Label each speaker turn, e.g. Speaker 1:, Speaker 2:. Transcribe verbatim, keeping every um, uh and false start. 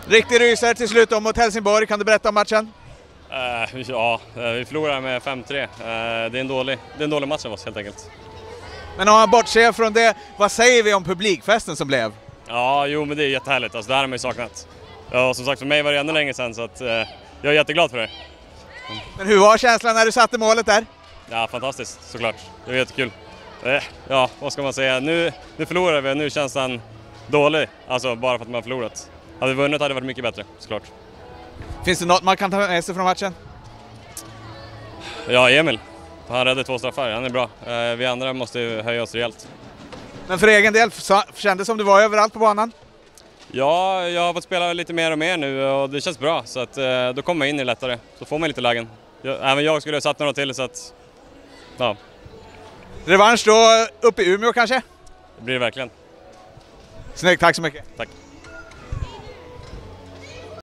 Speaker 1: Riktig rysare till slut om mot Helsingborg. Kan du berätta om matchen?
Speaker 2: Uh, ja, vi förlorar med fem tre. Uh, det, är en dålig, det är en dålig match av oss helt enkelt.
Speaker 1: Men om man bortser från det, vad säger vi om publikfesten som blev?
Speaker 2: Ja, jo men det är jättehärligt. Alltså, det här har man ju saknat. Ja, som sagt, för mig var det ännu länge sedan så att, uh, jag är jätteglad för det.
Speaker 1: Men hur var känslan när du satte målet där?
Speaker 2: Ja, fantastiskt såklart. Det var jättekul. Uh, ja, vad ska man säga? Nu, nu förlorar vi, nu känns den dålig. Alltså bara för att man har förlorat. Hade vi vunnit hade det varit mycket bättre, såklart.
Speaker 1: Finns det något man kan ta med sig från matchen?
Speaker 2: Ja, Emil. Han räddade två straffar, han är bra. Eh, vi andra måste ju höja oss rejält.
Speaker 1: Men för egen del, kändes som du var överallt på banan?
Speaker 2: Ja, jag har fått spela lite mer och mer nu och det känns bra. Så att, eh, då kommer man in i det lättare. Så får man lite lägen. Jag, även jag skulle ha satt några till så att... Ja.
Speaker 1: Revansch då uppe i Umeå kanske?
Speaker 2: Det blir det verkligen.
Speaker 1: Snyggt, tack så mycket.
Speaker 2: Tack.